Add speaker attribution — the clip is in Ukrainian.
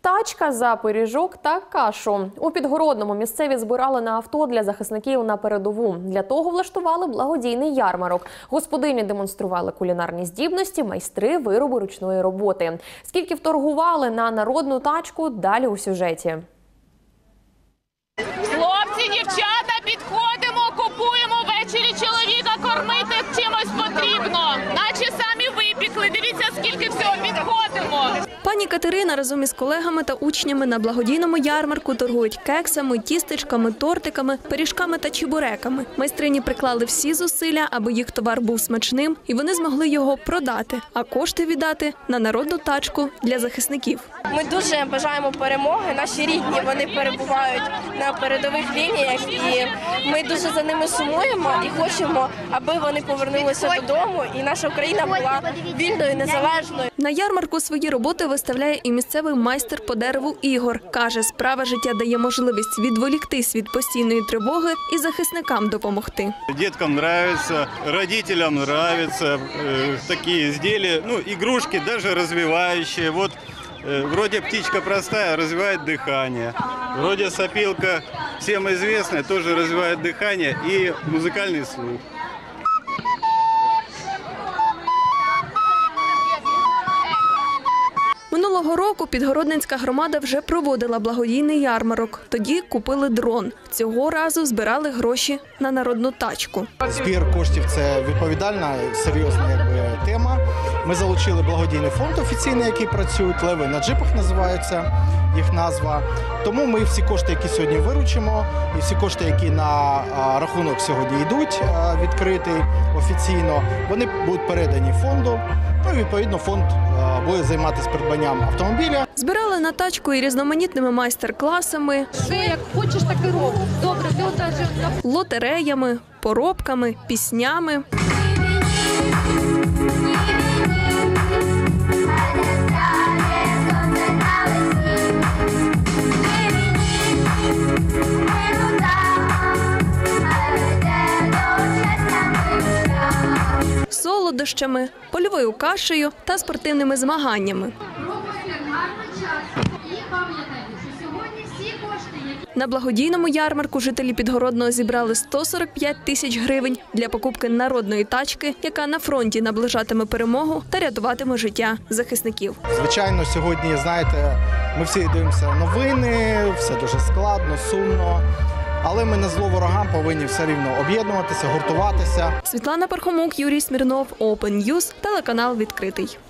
Speaker 1: Тачка за пиріжок та кашу. У Підгородному місцеві збирали на авто для захисників на передову. Для того влаштували благодійний ярмарок. Господині демонстрували кулінарні здібності, майстри вироби ручної роботи. Скільки вторгували на народну тачку – далі у сюжеті.
Speaker 2: Хлопці, дівчата, підходимо, купуємо ввечері чоловіка кормити чимось потрібно. Наче самі випікли. Дивіться, скільки всього підходимо.
Speaker 3: Пані Катерина разом із колегами та учнями на благодійному ярмарку торгують кексами, тістечками, тортиками, пиріжками та чебуреками. Майстрині приклали всі зусилля, аби їх товар був смачним, і вони змогли його продати, а кошти віддати на народну тачку для захисників.
Speaker 4: Ми дуже бажаємо перемоги. Наші рідні, вони перебувають на передових лініях, і ми дуже за ними сумуємо і хочемо, аби вони повернулися додому, і наша Україна була вільною, незалежною.
Speaker 3: На ярмарку свої роботи виставляє і місцевий майстер по дереву Ігор. Каже, справа життя дає можливість відволіктись від постійної тривоги і захисникам допомогти.
Speaker 5: Діткам подобається, родителям подобається такі изделия, ігрушки, навіть розвиваючі. Вроде птичка простая, развивает дыхание. Вроде сопилка, всем известная, тоже развивает дыхание и музыкальный слух.
Speaker 3: Минулого року Підгородненська громада вже проводила благодійний ярмарок. Тоді купили дрон. Цього разу збирали гроші на народну тачку.
Speaker 6: Збір коштів – це відповідальна, серйозна тема. Ми залучили благодійний фонд офіційний, який працює. «Леви на джипах» називається їх назва. Тому ми всі кошти, які сьогодні виручимо, і всі кошти, які на рахунок сьогодні йдуть, відкритий офіційно, вони будуть передані фонду. Відповідно, фонд буде займатися придбанням автомобіля.
Speaker 3: Збирали на тачку і різноманітними майстер-класами,
Speaker 7: що як хочеш, так і робиш. Добре,
Speaker 3: лотереями, поробками, піснями. Солодощами, польовою кашею та спортивними змаганнями. На благодійному ярмарку жителі Підгородного зібрали 145 тисяч гривень для покупки народної тачки, яка на фронті наближатиме перемогу та рятуватиме життя захисників.
Speaker 6: Звичайно, сьогодні, знаєте, ми всі дивимося новини, все дуже складно, сумно. Але ми на зло ворогам повинні все рівно об'єднуватися, гуртуватися.
Speaker 3: Світлана Пархомук, Юрій Смірнов, Open News, телеканал «Відкритий».